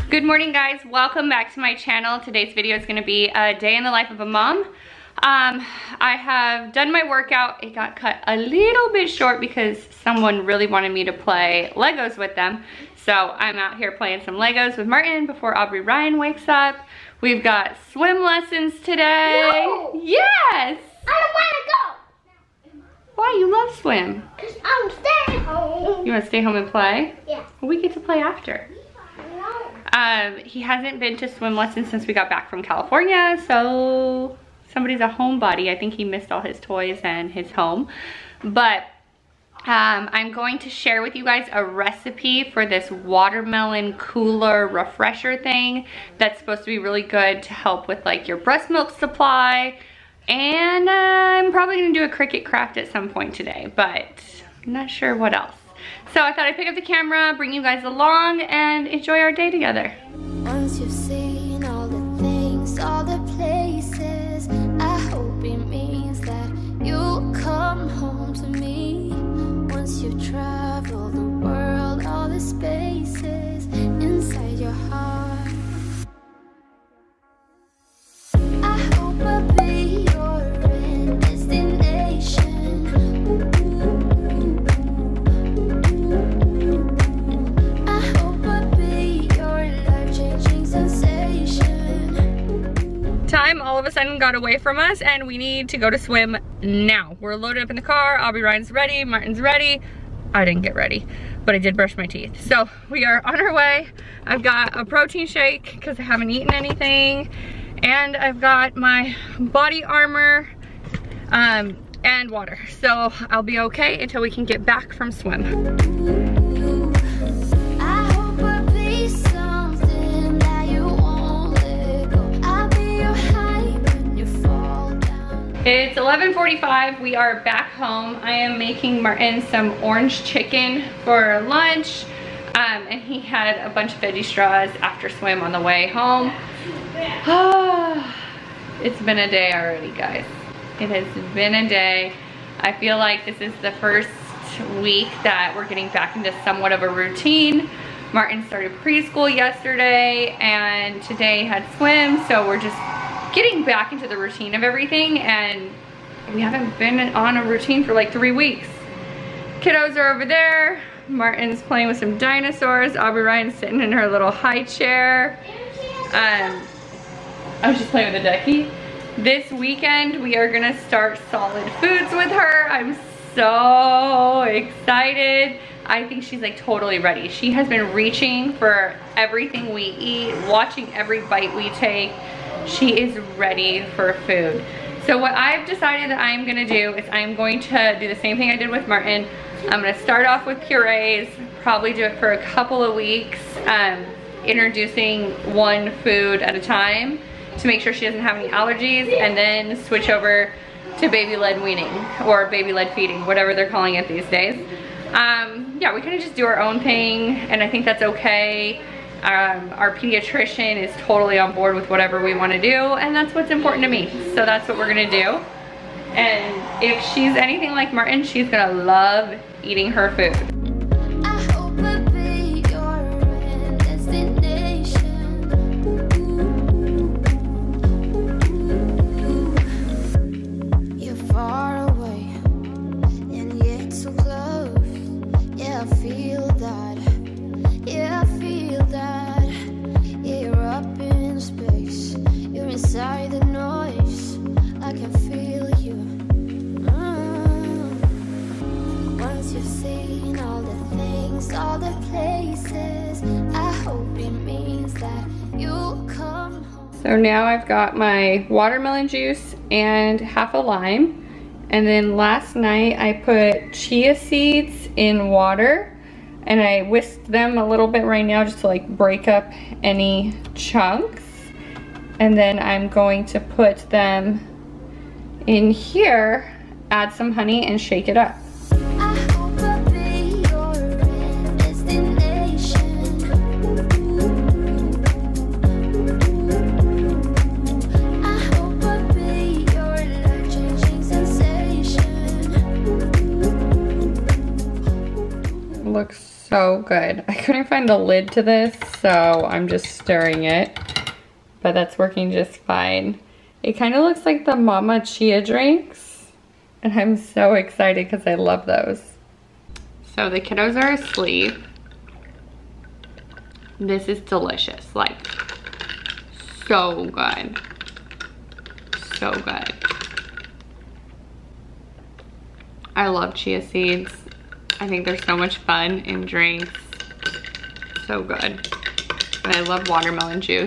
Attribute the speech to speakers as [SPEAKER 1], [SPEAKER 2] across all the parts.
[SPEAKER 1] Good morning, guys. Welcome back to my channel. Today's video is going to be a day in the life of a mom. I have done my workout. It got cut a little bit short because someone really wanted me to play Legos with them. So I'm out here playing some Legos with Martin before Aubrey Ryan wakes up. We've got swim lessons today.
[SPEAKER 2] No.
[SPEAKER 1] Yes!
[SPEAKER 2] I don't want to go.
[SPEAKER 1] Why? You love swim.
[SPEAKER 2] Because I'm staying home.
[SPEAKER 1] You want to stay home and play?
[SPEAKER 2] Yeah.
[SPEAKER 1] Well, we get to play after.
[SPEAKER 2] No.
[SPEAKER 1] He hasn't been to swim lessons since we got back from California, so somebody's a homebody. I think he missed all his toys and his home. But I'm going to share with you guys a recipe for this watermelon cooler refresher thing that's supposed to be really good to help with like your breast milk supply. And I'm probably gonna do a Cricut craft at some point today, but I'm not sure what else. So I thought I'd pick up the camera, bring you guys along, and enjoy our day together.
[SPEAKER 3] Once you've seen all the things, all the places, I hope it means that you'll come home to me. Once you've traveled the world, all the spaces inside your heart, I hope I'll be your end destination.
[SPEAKER 1] Time all of a sudden got away from us and we need to go to swim now. We're loaded up in the car. Aubrey Ryan's ready, Martin's ready. I didn't get ready, but I did brush my teeth. So we are on our way. I've got a protein shake because I haven't eaten anything. And I've got my body armor and water. So I'll be okay until we can get back from swim. It's 11:45, we are back home. I am making Martin some orange chicken for lunch. And he had a bunch of veggie straws after swim on the way home. It's been a day already, guys. It has been a day. I feel like this is the first week that we're getting back into somewhat of a routine. Martin started preschool yesterday and today had swim, so we're just getting back into the routine of everything, and we haven't been on a routine for like 3 weeks. Kiddos are over there. Martin's playing with some dinosaurs. Aubrey Ryan's sitting in her little high chair. I was just playing with the ducky. This weekend we are gonna start solid foods with her. I'm so excited. I think she's like totally ready. She has been reaching for everything we eat, watching every bite we take. She is ready for food. So what I've decided that I'm gonna do is I'm going to do the same thing I did with Martin. I'm gonna start off with purees, probably do it for a couple of weeks, introducing one food at a time to make sure she doesn't have any allergies, and then switch over to baby-led weaning or baby-led feeding, whatever they're calling it these days. Yeah, we kind of just do our own thing, and I think that's okay. Our pediatrician is totally on board with whatever we want to do, and that's what's important to me. So that's what we're gonna do. And if she's anything like Martin, she's gonna love eating her food.
[SPEAKER 3] Inside the noise, I can feel you. Once you've seen all the things, all the places, I hope it means that you'll come home.
[SPEAKER 1] So now I've got my watermelon juice and half a lime. And then last night I put chia seeds in water and I whisked them a little bit right now just to like break up any chunks. And then I'm going to put them in here, add some honey, and shake it up. Looks so good. I couldn't find the lid to this, so I'm just stirring it. But that's working just fine. It kind of looks like the Mama Chia drinks. And I'm so excited because I love those. So the kiddos are asleep. This is delicious. Like, so good. So good. I love chia seeds. I think they're so much fun in drinks. So good. And I love watermelon juice.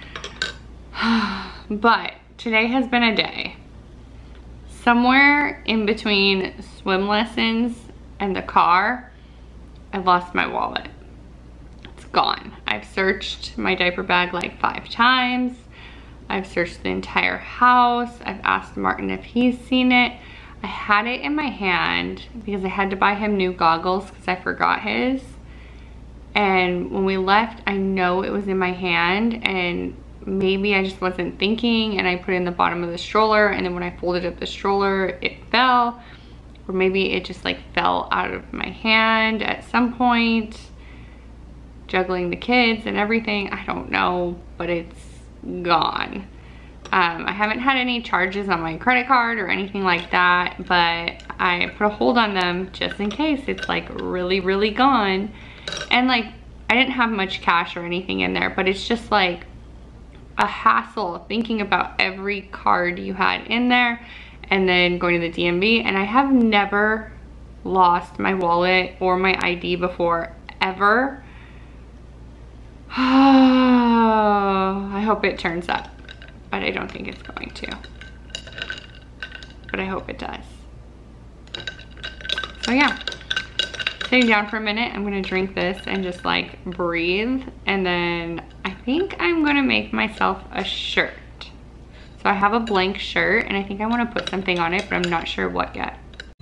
[SPEAKER 1] But today has been a day. Somewhere in between swim lessons and the car, I lost my wallet. It's gone. I've searched my diaper bag like 5 times. I've searched the entire house. I've asked Martin if he's seen it. I had it in my hand because I had to buy him new goggles because I forgot his. And when we left, I know it was in my hand, and maybe I just wasn't thinking and I put it in the bottom of the stroller, and then when I folded up the stroller, it fell. Or maybe it just like fell out of my hand at some point, juggling the kids and everything. I don't know, but it's gone. I haven't had any charges on my credit card or anything like that, but I put a hold on them just in case it's like really, really gone. And like, I didn't have much cash or anything in there, but it's just like a hassle thinking about every card you had in there and then going to the DMV. And I have never lost my wallet or my ID before, ever. I hope it turns up, but I don't think it's going to. But I hope it does. So yeah, sitting down for a minute, I'm gonna drink this and just like breathe. And then I think I'm gonna make myself a shirt. So I have a blank shirt and I think I wanna put something on it, but I'm not sure what yet.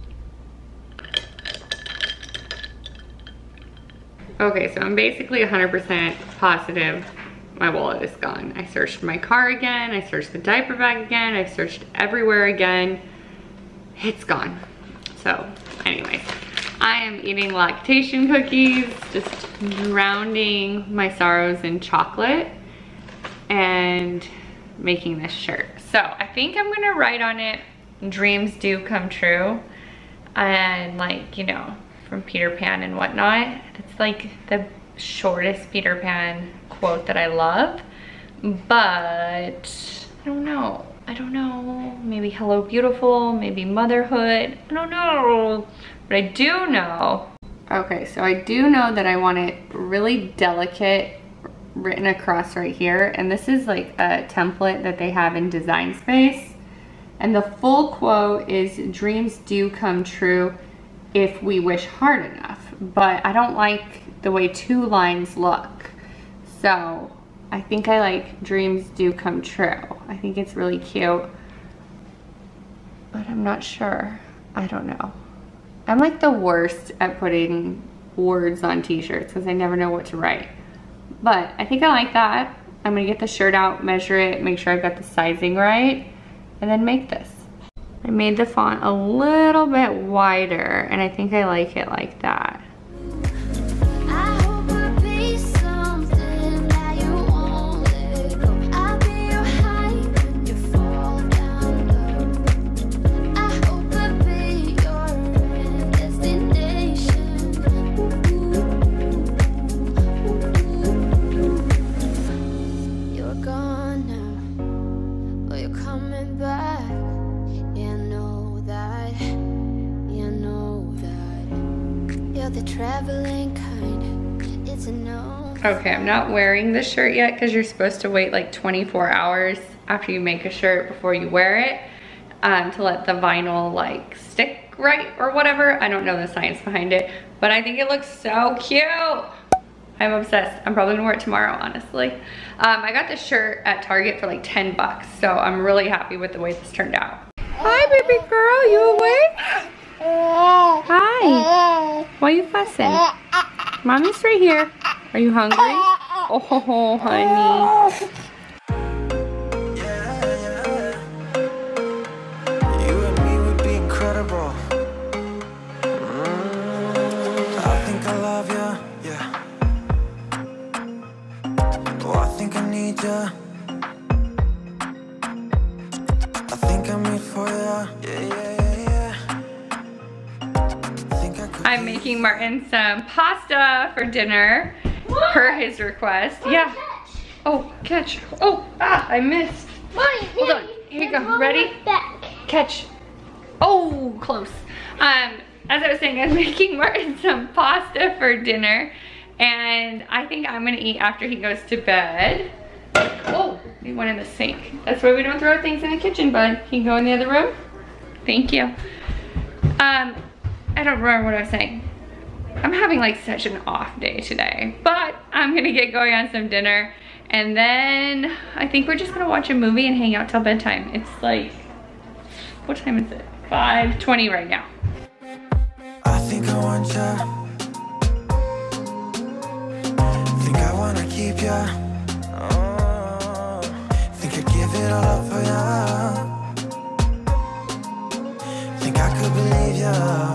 [SPEAKER 1] Okay, so I'm basically 100% positive my wallet is gone. I searched my car again, I searched the diaper bag again, I searched everywhere again. It's gone. So anyways, I am eating lactation cookies, just drowning my sorrows in chocolate and making this shirt. So I think I'm gonna write on it, dreams do come true. And like, you know, from Peter Pan and whatnot. It's like the shortest Peter Pan quote that I love, but I don't know. Maybe hello beautiful, maybe motherhood. I don't know, but I do know. Okay, so I do know that I want it really delicate written across right here. And this is like a template that they have in Design Space. And the full quote is, dreams do come true if we wish hard enough. But I don't like the way 2 lines look. So I think I like dreams do come true. I think it's really cute, but I'm not sure. I don't know. I'm like the worst at putting words on t-shirts because I never know what to write. But I think I like that. I'm gonna get the shirt out, measure it, make sure I've got the sizing right, and then make this. I made the font a little bit wider and I think I like it like that. Okay, I'm not wearing the shirt yet because you're supposed to wait like 24 hours after you make a shirt before you wear it to let the vinyl like stick right or whatever. I don't know the science behind it, but I think it looks so cute. I'm obsessed. I'm probably gonna wear it tomorrow, honestly. I got this shirt at Target for like 10 bucks, so I'm really happy with the way this turned out. Hi, baby girl, you awake? Hi. Why are you fussing? Mommy's right here. Are you hungry? Oh, honey.
[SPEAKER 4] You and me would be incredible. I think I love you, yeah. think I need ya. I think I'm made for ya. Yeah. Think I could
[SPEAKER 1] I'm making Martin some pasta for dinner per his request. Yeah. Oh, catch. Oh, I missed.
[SPEAKER 2] Mommy,
[SPEAKER 1] Hold on. Here you go. Ready?
[SPEAKER 2] Back.
[SPEAKER 1] Catch. Oh, close. As I was saying, I'm making Martin some pasta for dinner, and I think I'm gonna eat after he goes to bed. Oh, he went in the sink. That's why we don't throw things in the kitchen, bud. Can you go in the other room? Thank you. I don't remember what I was saying. I'm having like such an off day today, but I'm gonna get going on some dinner, and then I think we're just gonna watch a movie and hang out till bedtime. It's like, what time is it? 5:20 right now.
[SPEAKER 4] I think I want ya. Think I wanna keep ya. Oh, think I'd give it all up for ya. Think I could believe ya.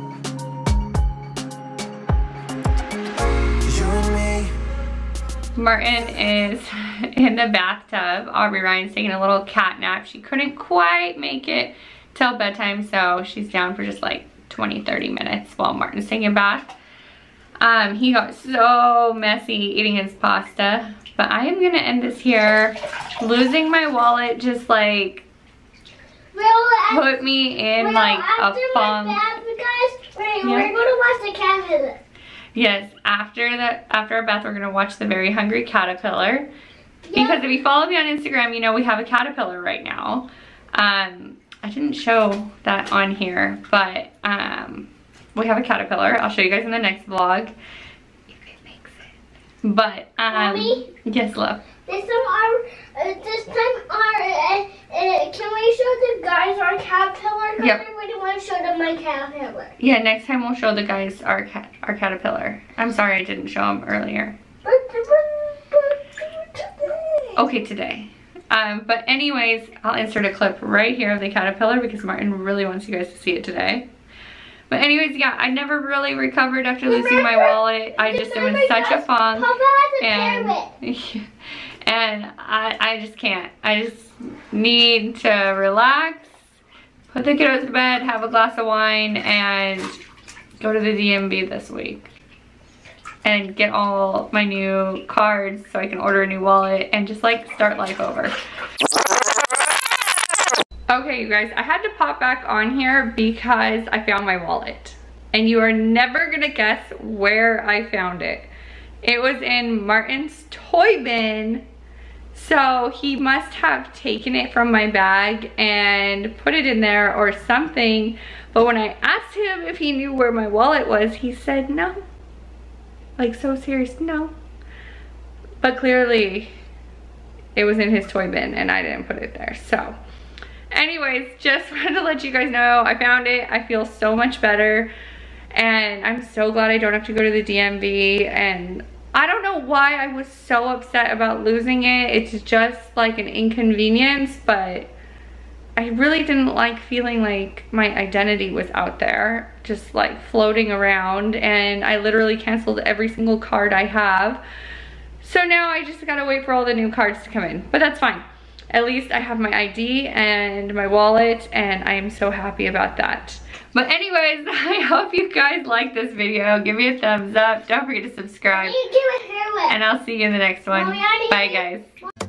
[SPEAKER 4] You and me.
[SPEAKER 1] Martin is in the bathtub. Aubrey Ryan's taking a little cat nap. She couldn't quite make it till bedtime, so she's down for just like 20-30 minutes while Martin's taking a bath. He got so messy eating his pasta, but I am gonna end this here. Losing my wallet just like put me in like a funk.
[SPEAKER 2] We're going to watch the Caterpillar.
[SPEAKER 1] Yes, after our bath, we're gonna watch The Very Hungry Caterpillar. Because if you follow me on Instagram, you know we have a caterpillar right now. I didn't show that on here, but we have a caterpillar. I'll show you guys in the next vlog if it makes it. But
[SPEAKER 2] Mommy?
[SPEAKER 1] yes, love.
[SPEAKER 2] This time can we show the guys our caterpillar? Because
[SPEAKER 1] Yep.
[SPEAKER 2] I really want to show them my caterpillar.
[SPEAKER 1] Yeah, next time we'll show the guys our caterpillar. I'm sorry I didn't show them earlier. Okay, today. But anyways, I'll insert a clip right here of the caterpillar because Martin really wants you guys to see it today. But anyways, yeah, I never really recovered after losing my wallet. I just am in such a funk.
[SPEAKER 2] Papa has a parrot.
[SPEAKER 1] And I just can't. I just need to relax, put the kiddos to bed, have a glass of wine, and go to the DMV this week. And get all my new cards so I can order a new wallet and just like start life over. Okay, you guys, I had to pop back on here because I found my wallet. And you are never gonna guess where I found it. It was in Martin's toy bin. So he must have taken it from my bag and put it in there or something. But when I asked him if he knew where my wallet was, he said no. Like so serious, no. But clearly it was in his toy bin and I didn't put it there. So anyways, just wanted to let you guys know I found it. I feel so much better and I'm so glad I don't have to go to the DMV. And I don't know why I was so upset about losing it. It's just like an inconvenience, but I really didn't like feeling like my identity was out there, just like floating around, and I literally canceled every single card I have. So now I just gotta wait for all the new cards to come in, but that's fine. At least I have my ID and my wallet, and I am so happy about that. But anyways, I hope you guys liked this video. Give me a thumbs up. Don't forget to subscribe.
[SPEAKER 2] You give it her way.
[SPEAKER 1] And I'll see you in the next one.
[SPEAKER 2] Mommy, I need
[SPEAKER 1] Bye,
[SPEAKER 2] it.
[SPEAKER 1] guys.